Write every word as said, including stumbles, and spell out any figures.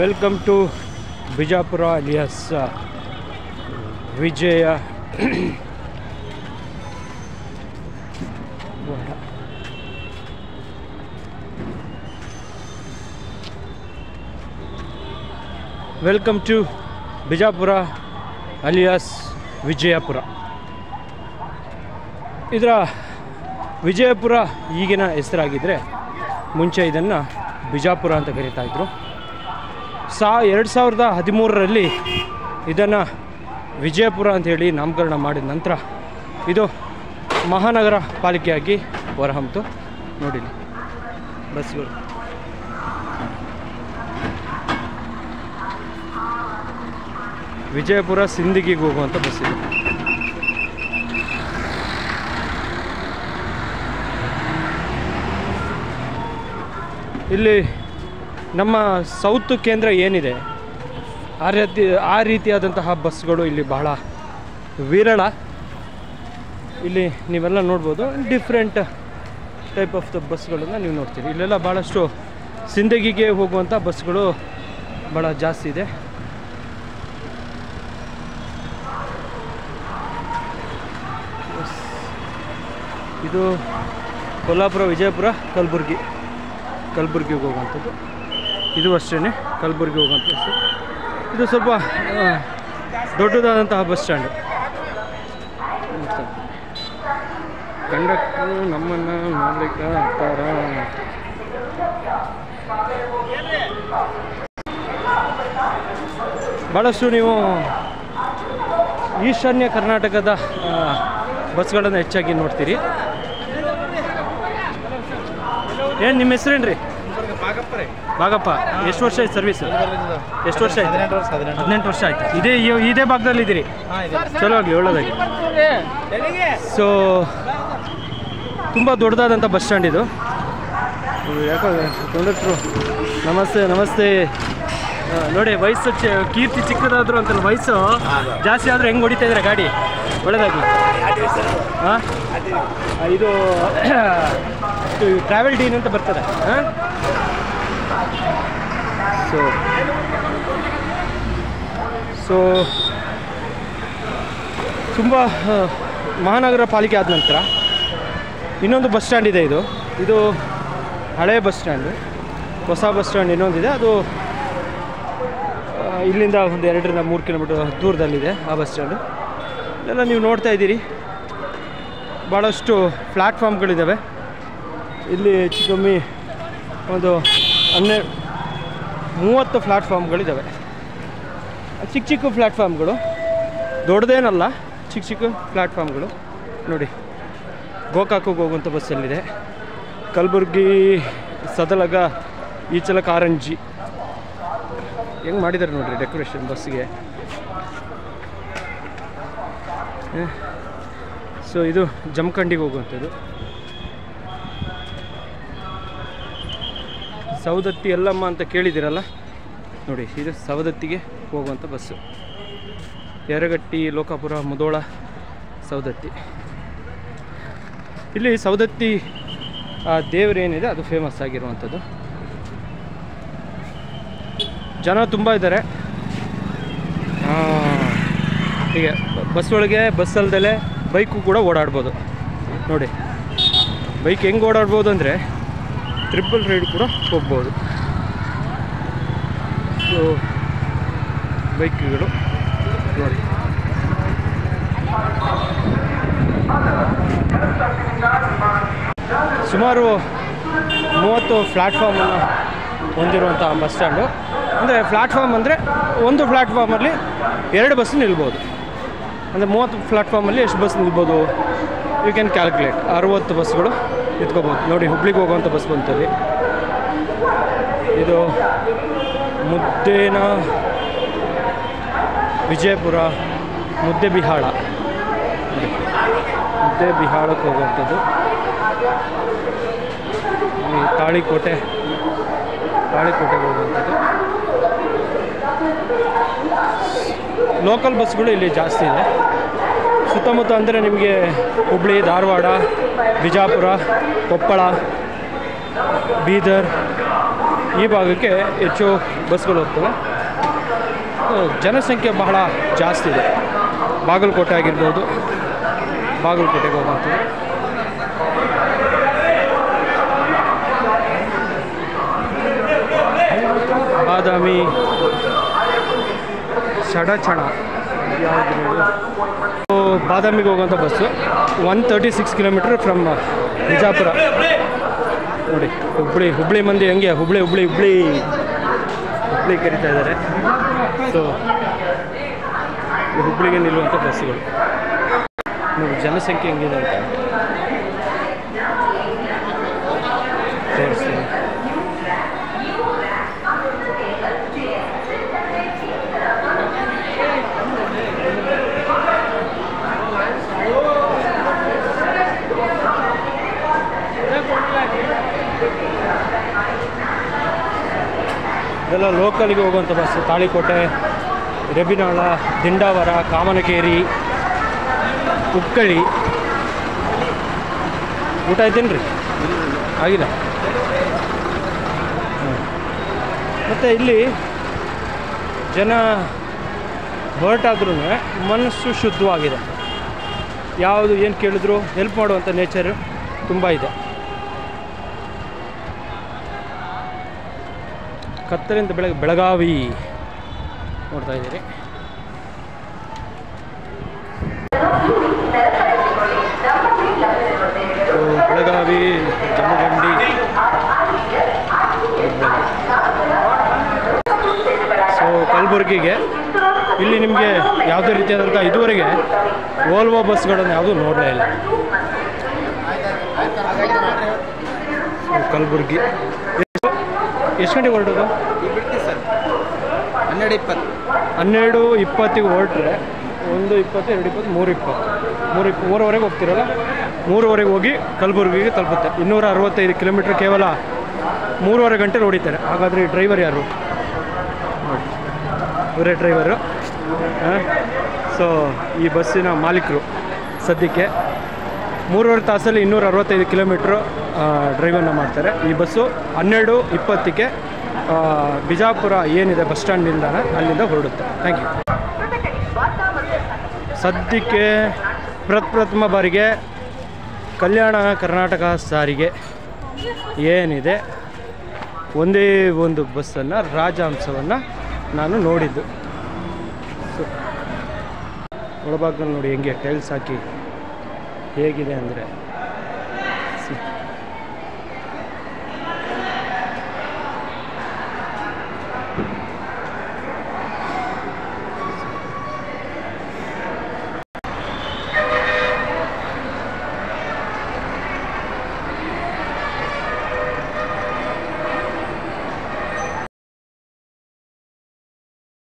Welcome to Bijapur alias Vijaya welcome to Bijapur alias Vijayapura. ಇದರ ವಿಜಯಪುರ ಈಗಿನ ಹೆಸರಾಗಿದ್ದರೆ ಮುಂಚೆ ಇದನ್ನು ಬಿಜಾಪುರ ಅಂತ ಕರೀತಾಯಿದ್ರು. ಸಾ ಎರಡು ಸಾವಿರದ ಹದಿಮೂರರಲ್ಲಿ ಇದನ್ನು ವಿಜಯಪುರ ಅಂಥೇಳಿ ನಾಮಕರಣ ಮಾಡಿದ ನಂತರ ಇದು ಮಹಾನಗರ ಪಾಲಿಕೆಯಾಗಿ ಹೊರಹೊಮ್ಮಿತು. ನೋಡಿ ಬಸ್ಗಳು ವಿಜಯಪುರ ಸಿಂದಗಿಗೆ ಹೋಗುವಂಥ ಬಸ್ ಇದೆ. ಇಲ್ಲಿ ನಮ್ಮ ಸೌತ್ ಕೇಂದ್ರ ಏನಿದೆ ಆ ರೀತಿ ಆ ರೀತಿಯಾದಂತಹ ಬಸ್ಗಳು ಇಲ್ಲಿ ಬಹಳ ವಿರಳ. ಇಲ್ಲಿ ನೀವೆಲ್ಲ ನೋಡ್ಬೋದು, ಡಿಫ್ರೆಂಟ್ ಟೈಪ್ ಆಫ್ ದ ಬಸ್ಗಳನ್ನು ನೀವು ನೋಡ್ತೀರಿ. ಇಲ್ಲೆಲ್ಲ ಭಾಳಷ್ಟು ಸಿಂದಗಿಗೆ ಹೋಗುವಂಥ ಬಸ್ಗಳು ಭಾಳ ಜಾಸ್ತಿ ಇದೆ. ಇದು ಕೊಲ್ಹಾಪುರ, ವಿಜಯಪುರ, ಕಲಬುರ್ಗಿ ಕಲಬುರ್ಗಿಗೆ ಹೋಗುವಂಥದ್ದು. ಇದು ಅಷ್ಟೇ ಕಲಬುರ್ಗಿ ಹೋಗುವಂಥ ಬಸ್ಸು. ಇದು ಸ್ವಲ್ಪ ದೊಡ್ಡದಾದಂತಹ ಬಸ್ ಸ್ಟ್ಯಾಂಡು. ಕಂಡಕ್ಟ್ರು ನಮ್ಮನ್ನು ನೋಡ್ಲಿಕ್ಕೆ ಅಂತಾರ. ಭಾಳಷ್ಟು ನೀವು ಈಶಾನ್ಯ ಕರ್ನಾಟಕದ ಬಸ್ಗಳನ್ನು ಹೆಚ್ಚಾಗಿ ನೋಡ್ತೀರಿ. ಏನು ನಿಮ್ಮ ಹೆಸರೇನು ರೀ? ಭಾಗಪ್ಪ ರೀ. ಭಾಗಪ್ಪ. ಎಷ್ಟು ವರ್ಷ ಆಯ್ತು ಸರ್ವಿಸ್? ಎಷ್ಟು ವರ್ಷ ಆಯ್ತು? ಹದಿನೆಂಟು ವರ್ಷ ಆಯ್ತು. ಇದೇ ಇದೇ ಭಾಗದಲ್ಲಿ ಇದ್ದೀರಿ? ಚಲೋ ಆಗಲಿ, ಒಳ್ಳೆದಾಗಿ. ಸೊ ತುಂಬ ದೊಡ್ಡದಾದಂಥ ಬಸ್ ಸ್ಟ್ಯಾಂಡ್ ಇದು. ಯಾಕೋ ಕಂಡಕ್ಟ್ರು ನಮಸ್ತೆ ನಮಸ್ತೆ. ನೋಡಿ ವಯಸ್ಸು ಚ ಕೀರ್ತಿ ಚಿಕ್ಕದಾದ್ರು ಅಂತಲ್ಲ, ವಯಸ್ಸು ಜಾಸ್ತಿ ಆದರೂ ಹೆಂಗೆ ಹೊಡಿತಾ ಇದ್ದಾರೆ ಗಾಡಿ? ಒಳ್ಳೆದಾಗಿ. ಹಾಂ, ಇದು ಟ್ರಾವೆಲ್ ಡೀನ್ ಅಂತ ಬರ್ತದೆ. ಹಾಂ, ಸೊ ಸೊ ತುಂಬ ಮಹಾನಗರ ಪಾಲಿಕೆ ಆದ ನಂತರ ಇನ್ನೊಂದು ಬಸ್ ಸ್ಟ್ಯಾಂಡ್ ಇದೆ. ಇದು ಇದು ಹಳೆಯ ಬಸ್ ಸ್ಟ್ಯಾಂಡು. ಹೊಸ ಬಸ್ ಸ್ಟ್ಯಾಂಡ್ ಇನ್ನೊಂದಿದೆ, ಅದು ಇಲ್ಲಿಂದ ಒಂದು ಎರಡರಿಂದ ಮೂರು ಕಿಲೋಮೀಟರ್ ದೂರದಲ್ಲಿದೆ ಆ ಬಸ್ ಸ್ಟ್ಯಾಂಡು. ಇದೆಲ್ಲ ನೀವು ನೋಡ್ತಾ ಇದ್ದೀರಿ. ಭಾಳಷ್ಟು ಪ್ಲ್ಯಾಟ್ಫಾರ್ಮ್ಗಳಿದ್ದಾವೆ ಇಲ್ಲಿ. ಹೆಚ್ಚು ಕಮ್ಮಿ ಒಂದು ಹನ್ನೆರಡು ಮೂವತ್ತು ಪ್ಲ್ಯಾಟ್ಫಾರ್ಮ್ಗಳಿದ್ದಾವೆ. ಚಿಕ್ಕ ಚಿಕ್ಕ ಪ್ಲ್ಯಾಟ್ಫಾರ್ಮ್ಗಳು, ದೊಡ್ಡದೇನಲ್ಲ, ಚಿಕ್ಕ ಚಿಕ್ಕ ಪ್ಲ್ಯಾಟ್ಫಾರ್ಮ್ಗಳು. ನೋಡಿ ಗೋಕಾಕಿಗೆ ಹೋಗುವಂಥ ಬಸ್ಸಲ್ಲಿದೆ. ಕಲಬುರ್ಗಿ, ಸದಲಗ, ಈಚಲ, ಕಾರಂಜಿ ಹೆಂಗೆ ಮಾಡಿದ್ದಾರೆ ನೋಡಿರಿ ಡೆಕೋರೇಷನ್ ಬಸ್ಸಿಗೆ. ಸೊ ಇದು ಜಮಖಂಡಿಗೆ ಹೋಗುವಂಥದ್ದು. ಸವದತ್ತಿ ಎಲ್ಲಮ್ಮ ಅಂತ ಕೇಳಿದ್ದೀರಲ್ಲ, ನೋಡಿ ಇದು ಸವದತ್ತಿಗೆ ಹೋಗುವಂಥ ಬಸ್ಸು. ಯರಗಟ್ಟಿ, ಲೋಕಾಪುರ, ಮುಧೋಳ, ಸವದತ್ತಿ. ಇಲ್ಲಿ ಸವದತ್ತಿ ದೇವರೇನಿದೆ ಅದು ಫೇಮಸ್ ಆಗಿರುವಂಥದ್ದು. ಜನ ತುಂಬ ಇದ್ದಾರೆ. ಹೀಗೆ ಬಸ್ ಒಳಗೆ, ಬಸ್ ಅಲ್ದಲೆ ಬೈಕು ಕೂಡ ಓಡಾಡ್ಬೋದು. ನೋಡಿ ಬೈಕ್ ಹೆಂಗೆ ಓಡಾಡ್ಬೋದು ಅಂದರೆ ಟ್ರಿಪಲ್ ರೈಡ್ ಕೂಡ ಹೋಗ್ಬೋದು. ಸೊ ಬೈಕ್ಗಳು ನೋಡಿ. ಸುಮಾರು ಮೂವತ್ತು ಪ್ಲ್ಯಾಟ್ಫಾರ್ಮನ್ನು ಹೊಂದಿರುವಂಥ ಬಸ್ ಸ್ಟ್ಯಾಂಡು. ಅಂದರೆ ಪ್ಲ್ಯಾಟ್ಫಾರ್ಮ್ ಅಂದರೆ ಒಂದು ಪ್ಲ್ಯಾಟ್ಫಾರ್ಮಲ್ಲಿ ಎರಡು ಬಸ್ ನಿಲ್ಬೋದು. ಅಂದರೆ ಮೂವತ್ತು ಪ್ಲ್ಯಾಟ್ಫಾರ್ಮಲ್ಲಿ ಎಷ್ಟು ಬಸ್ ನಿಲ್ಬೋದು? You can calculate. ಅರುವತ್ತು ಬಸ್ಗಳು ನಿಂತ್ಕೋಬೋದು. ನೋಡಿ ಹುಬ್ಳಿಗೆ ಹೋಗುವಂಥ ಬಸ್ ಬಂತಲ್ಲಿ. ಇದು ಮುದ್ದೇನ ವಿಜಯಪುರ, ಮುದ್ದೆ ಬಿಹಾಳ, ಮುದ್ದೆ ಬಿಹಾಳಕ್ಕೆ ಹೋಗುವಂಥದ್ದು. ಈ ತಾಳಿಕೋಟೆ, ತಾಳಿಕೋಟೆಗೆ ಹೋಗುವಂಥದ್ದು. ಲೋಕಲ್ ಬಸ್ಗಳು ಇಲ್ಲಿ ಜಾಸ್ತಿ ಇದೆ. ಸುತ್ತಮುತ್ತ ಅಂದರೆ ನಿಮಗೆ ಹುಬ್ಳಿ, ಧಾರವಾಡ, ಬಿಜಾಪುರ, ಕೊಪ್ಪಳ, ಬೀದರ್, ಈ ಭಾಗಕ್ಕೆ ಹೆಚ್ಚು ಬಸ್ಗಳು ಹೋಗ್ತವೆ. ಜನಸಂಖ್ಯೆ ಬಹಳ ಜಾಸ್ತಿ ಇದೆ. ಬಾಗಲಕೋಟೆ ಆಗಿರ್ಬೋದು, ಬಾಗಲಕೋಟೆಗೆ ಹೋಗುವಂಥದ್ದು. ಬಾದಾಮಿ, ಸಡಚಣ ಯಾವುದು ಬಾದಾಮಿಗೆ ಹೋಗುವಂಥ bus one thirty six kilometre from Bijapur. ನೋಡಿ ಹುಬ್ಳಿ ಹುಬ್ಳಿ ಮಂದಿ ಹೆಂಗೆ ಹುಬ್ಳಿ ಹುಬ್ಳಿ ಹುಬ್ಳಿ ಹುಬ್ಳಿ ಕರೀತಾ ಇದ್ದಾರೆ. ಸೊ ಹುಬ್ಳಿಗೆ ನಿಲ್ಲುವಂಥ ಬಸ್ಸುಗಳು. ನೋಡಿ ಜನಸಂಖ್ಯೆ ಹೆಂಗಿದೆ ಅಂತ ತೋರಿಸ್ತೀನಿ. ಇದೆಲ್ಲ ಲೋಕಲ್ಗೆ ಹೋಗುವಂಥ ಬಸ್ಸು. ತಾಳಿಕೋಟೆ, ರೆಬಿನಾಳ, ದಿಂಡಾವರ, ಕಾಮನಕೇರಿ, ಉಕ್ಕಳಿ. ಊಟ ಆಯ್ತೇನು ರೀ? ಆಗಿಲ್ಲ. ಮತ್ತು ಇಲ್ಲಿ ಜನ ಹೊರಟಾದ್ರೂ ಮನಸ್ಸು ಶುದ್ಧವಾಗಿದೆ. ಯಾವುದು ಏನು ಕೇಳಿದ್ರು ಹೆಲ್ಪ್ ಮಾಡುವಂಥ ನೇಚರು ತುಂಬ ಇದೆ. ಕತ್ತಲಿಂದ ಬೆಳಗ್ಗೆ ಬೆಳಗಾವಿ ನೋಡ್ತಾ ಇದ್ದೀರಿ. ಬೆಳಗಾವಿ, ಜಮಖಂಡಿ. ಸೊ ಕಲಬುರಗಿಗೆ ಇಲ್ಲಿ ನಿಮಗೆ ಯಾವುದೇ ರೀತಿಯಾದಂಥ ಇದುವರೆಗೆ ವೋಲ್ವೋ ಬಸ್ಗಳನ್ನು ಯಾವುದೂ ನೋಡಲೇ ಇಲ್ಲ. ಕಲಬುರಗಿ ಎಷ್ಟು ಗಂಟೆಗೆ ಹೊರಡೋದು? ಹನ್ನೆರಡು ಇಪ್ಪತ್ತು ಹನ್ನೆರಡು ಇಪ್ಪತ್ತಿಗೆ ಹೊರಟ್ರೆ ಒಂದು ಇಪ್ಪತ್ತು, ಎರಡು ಇಪ್ಪತ್ತು, ಮೂರು ಇಪ್ಪತ್ತು ಮೂರು ಇಪ್ಪ ಮೂರುವರೆಗೆ ಹೋಗ್ತಿರಲ್ಲ, ಮೂರುವರೆಗೆ ಹೋಗಿ ಕಲಬುರಗಿಗೆ ತಲುಪುತ್ತೆ. ಇನ್ನೂರ ಅರವತ್ತೈದು ಕಿಲೋಮೀಟ್ರ್ ಕೇವಲ ಮೂರುವರೆ ಗಂಟೆ ಹೊಡಿತಾರೆ. ಹಾಗಾದರೆ ಈ ಡ್ರೈವರ್ ಯಾರು? ನೋಡಿ ಇವರೇ ಡ್ರೈವರು. ಸೊ ಈ ಬಸ್ಸಿನ ಮಾಲೀಕರು. ಸದ್ಯಕ್ಕೆ ಮೂರುವರೆ ತಾಸಲ್ಲಿ ಇನ್ನೂರ ಅರವತ್ತೈದು ಕಿಲೋಮೀಟ್ರು ಡ್ರೈವನ್ನ ಮಾಡ್ತಾರೆ. ಈ ಬಸ್ಸು ಹನ್ನೆರಡು ಇಪ್ಪತ್ತಕ್ಕೆ ಬಿಜಾಪುರ ಏನಿದೆ ಬಸ್ ಸ್ಟ್ಯಾಂಡ್ ನಿಲ್ದಾಣ ಅಲ್ಲಿಂದ ಹೊರಡುತ್ತೆ. Thank you. ಸದ್ಯಕ್ಕೆ ಪ್ರಪ್ರಥಮ ಬಾರಿಗೆ ಕಲ್ಯಾಣ ಕರ್ನಾಟಕ ಸಾರಿಗೆ ಏನಿದೆ ಒಂದೇ ಒಂದು ಬಸ್ಸನ್ನು ರಾಜಹಂಸವನ್ನು ನಾನು ನೋಡಿದ್ದು. ಸೊ ಒಳಭಾಗದಲ್ಲಿ ನೋಡಿ ಹೆಂಗೆ ಟೈಲ್ಸ್ ಹಾಕಿ ಹೇಗಿದೆ ಅಂದರೆ